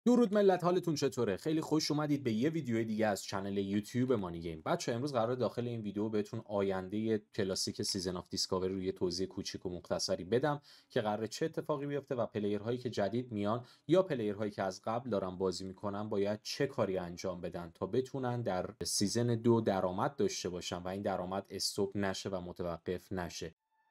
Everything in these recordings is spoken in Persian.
درود ملت، حالتون چطوره؟ خیلی خوش اومدید به یه ویدیو دیگه از کانال یوتیوب مانی گیم. بچه‌ها امروز قراره داخل این ویدیو بهتون آینده کلاسیک سیزن آف دیسکاوری رو یه توضیح کوچیک و مختصری بدم که قراره چه اتفاقی بیفته و پلیرهایی که جدید میان یا پلیرهایی که از قبل دارن بازی میکنن باید چه کاری انجام بدن تا بتونن در سیزن 2 درآمد داشته باشن و این درآمد استوب نشه و متوقف نشه.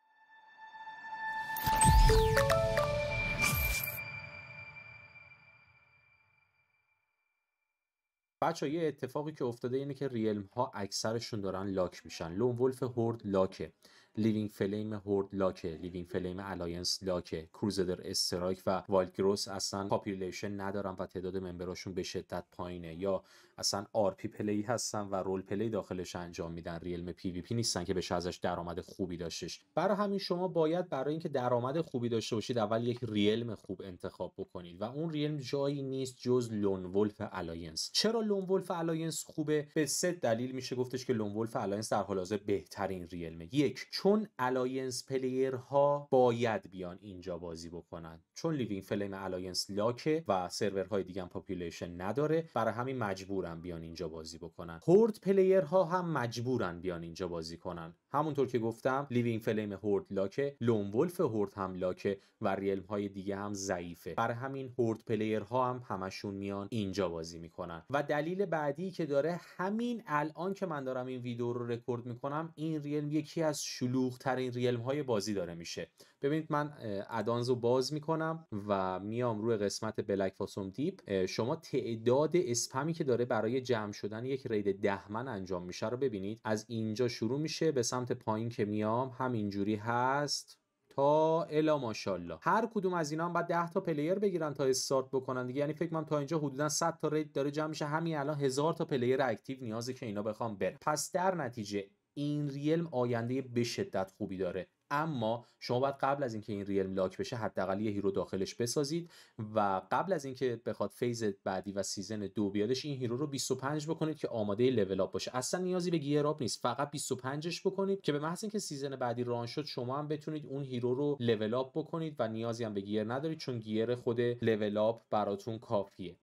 بچه یه اتفاقی که افتاده اینه که ریلم ها اکثرشون دارن لاک میشن. لون ولف هورد لاکه، لیوینگ فلیم هورد لاکه، لیوینگ فلیم الاینس لاکه، کروزدر استرایک و وایلد گروس اصلا پاپولیشن ندارن و تعداد ممبراشون به شدت پایینه، یا اصلا آر پی پلی هستن و رول پلی داخلش انجام میدن، ریلم پی وی پی نیستن که بشه ازش درآمد خوبی داشتش. برای همین شما باید برای اینکه درآمد خوبی داشته باشید اول یک ریلم خوب انتخاب بکنید و اون ریلم جایی نیست جز لون ولف الاینس. چرا لون ولف الاینس خوبه؟ به 3 دلیل میشه گفتش که لون ولف الاینس در حال حاضر بهترین ریلمه. یک، چون الاینس پلیرها باید بیان اینجا بازی بکنن، چون لیوینگ فلیم الاینس لاکه و سرورهای دیگه هم پاپولیشن نداره، برای همین مجبورن بیان اینجا بازی بکنن. هورد پلیرها هم مجبورن بیان اینجا بازی کنن. همونطور که گفتم لیوینگ فلیم هورد لاکه، لون ولف هورد هم لاکه و ریلم های دیگه هم ضعیفه، برای همین هورد پلیرها هم همشون میان اینجا بازی میکنن. و دلیل بعدی که داره، همین الان که من دارم این ویدیو رو رکورد میکنم این ریلم یکی از شلوغ ترین ریلم های بازی داره میشه. ببینید من ادانز رو باز میکنم و میام روی قسمت بلک فاسوم دیپ. شما تعداد اسپمی که داره برای جمع شدن یک رید 10 من انجام میشه رو ببینید. از اینجا شروع میشه به سمت پایین که میام همینجوری هست تا الا ماشاءالله. هر کدوم از اینا هم بعد 10 تا پلیر بگیرن تا استارت بکنن دیگه. یعنی فکر کنم تا اینجا حدودا 100 تا رید داره جمع میشه. همین الان 1000 تا پلیر اکتیو نیازه که اینا بخوام بره. پس در نتیجه این ریلم آینده به شدت خوبی داره، اما شما باید قبل از اینکه این ریلم لاک بشه حداقل یه هیرو داخلش بسازید و قبل از اینکه بخواد فیز بعدی و سیزن 2 بیادش این هیرو رو 25 بکنید که آماده لول اپ باشه. اصلا نیازی به گیر اپ نیست، فقط 25ش بکنید که به محض اینکه سیزن بعدی ران شد شما هم بتونید اون هیرو رو لول اپ بکنید و نیازی هم به گیر ندارید چون گیر خود لول اپ براتون کافیه.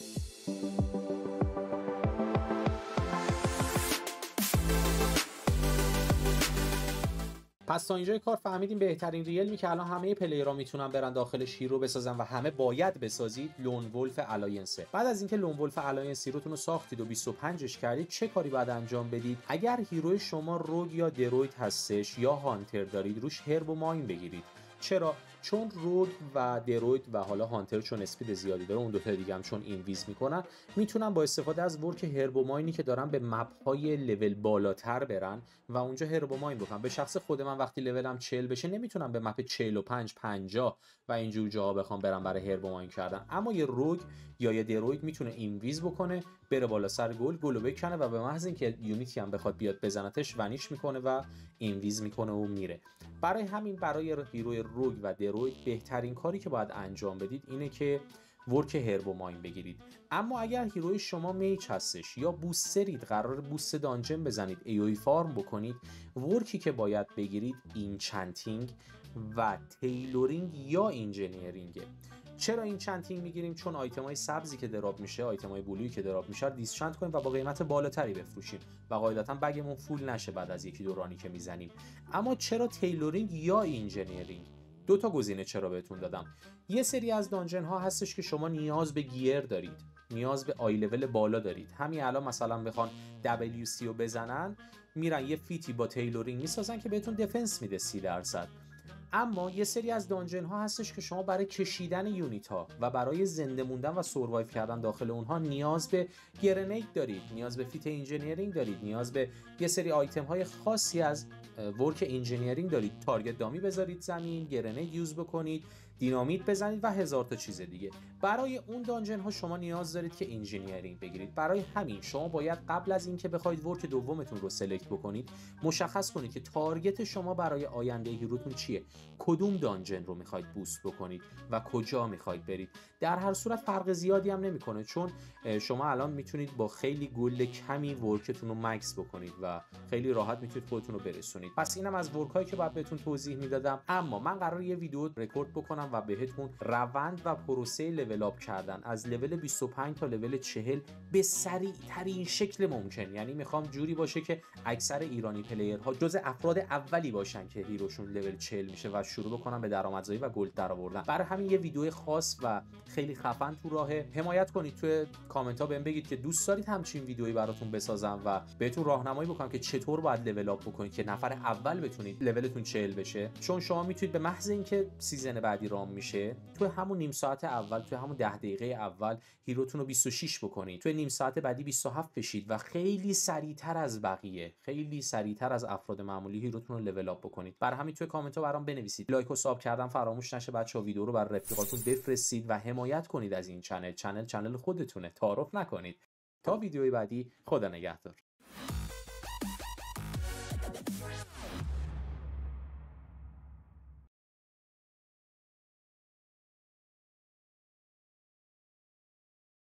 پس تا اینجای کار فهمیدیم بهترین ریلمی که الان همه پلیرها میتونن برن داخلش هیرو بسازن و همه باید بسازید لون ولف الاینسه. بعد از اینکه لون ولف الاینس هیروتون رو ساختید و 25ش کردید چه کاری باید انجام بدید؟ اگر هیروی شما روگ یا دروید هستش یا هانتر دارید روش هرب و ماین بگیرید. چرا؟ چون روگ و دروید و حالا هانتر چون اسپید زیادی داره، اون دو تا دیگه هم چون اینویز میکنن، میتونن با استفاده از ورک هرب و ماینی که دارن به مپ های لول بالاتر برن و اونجا هرب و ماین بکنن. به شخص خود من وقتی لولم 40 بشه نمیتونم به مپ 45 50 و اینجور جاها بخوام برم برای هرب و ماین کردن، اما یه روگ یا یه دروید میتونه اینویز بکنه، بره بالا سر گلو بکنه و به محض اینکه یونیتی هم بخواد بیاد بزنتش ونیش میکنه و اینویز میکنه و میره. برای همین برای هیروی روگ و دروید بهترین کاری که باید انجام بدید اینه که ورک هرب و ماین بگیرید. اما اگر هیروی شما میچ هستش یا بوسترید، قرار بوست دانجن بزنید، ایوی فارم بکنید، ورکی که باید بگیرید اینچنتینگ و تیلورینگ یا انجینیرینگه. چرا این چنتینگ میگیریم؟ چون آیتمای سبزی که دراپ میشه، آیتمای بلویی که دراپ میشه دیسچنت کنیم و با قیمت بالاتری بفروشیم و قاعدتا بگمون فول نشه بعد از یکی دو رانی که میزنیم. اما چرا تیلورینگ یا انجینیرینگ؟ دو تا گزینه چرا بهتون دادم. یه سری از دانجن ها هستش که شما نیاز به گیر دارید، نیاز به آی لول بالا دارید. همین الان مثلا بخوان WC رو بزنن میرن یه فیتی با تیلورینگ میسازن که بهتون دفنس میده 30%. اما یه سری از دانجن ها هستش که شما برای کشیدن یونیت ها و برای زنده موندن و سروایو کردن داخل اونها نیاز به گرنیت دارید، نیاز به فیت انجینیرینگ دارید، نیاز به یه سری آیتم های خاصی از ورک انجینیرینگ دارید. تارگت دامی بذارید زمین، گرنیت یوز بکنید، دینامیت بزنید و هزار تا چیز دیگه. برای اون دانجن ها شما نیاز دارید که انجینیرینگ بگیرید. برای همین شما باید قبل از اینکه بخواید ورک دومتون رو سلکت بکنید مشخص کنید که تارگت شما برای آینده هیروتون چیه، کدوم دانجن رو میخواید بوست بکنید و کجا میخواید برید. در هر صورت فرق زیادی هم نمیکنه چون شما الان میتونید با خیلی گل کمی ورکتون رو مکس بکنید و خیلی راحت میتونید خودتون رو برسونید. پس اینم از ورکایی که بعد بهتون توضیح میدادم. اما من قرار یه ویدیو رکورد بکنم میکنم و بهتون روند و پروسه لول اپ کردن از لول 25 تا لول 40 به سریع ترین شکل ممکن. یعنی میخوام جوری باشه که اکثر ایرانی پلیرها جز افراد اولی باشن که هیروشون لول 40 میشه و شروع بکنن به درآمدزایی و گلد درآوردن. برای همین یه ویدیو خاص و خیلی خفن تو راهه. حمایت کنید، توی کامنت ها بهم بگید که دوست دارید همچین ویدیویی براتون بسازم و بهتون راهنمایی بکنم که چطور باید لول اپ بکنید که نفر اول بتونید لولتون 40 بشه. چون شما میتونید به محض اینکه سیزن بعدی رام میشه تو همون نیم ساعت اول، تو همون 10 دقیقه اول هیروتون رو 26 بکنید، تو نیم ساعت بعدی 27 بشید و خیلی سریعتر از بقیه، خیلی سریعتر از افراد معمولی هیروتون رو لول اپ بکنید. برای همین توی کامنت ها برام بنویسید. لایک و ساب کردن فراموش نشه بچه‌ها. ویدیو رو برای رفیقاتون بفرستید و حمایت کنید از این چنل خودتونه. تعارف نکنید. تا ویدیوی بعدی، خدا نگهدار.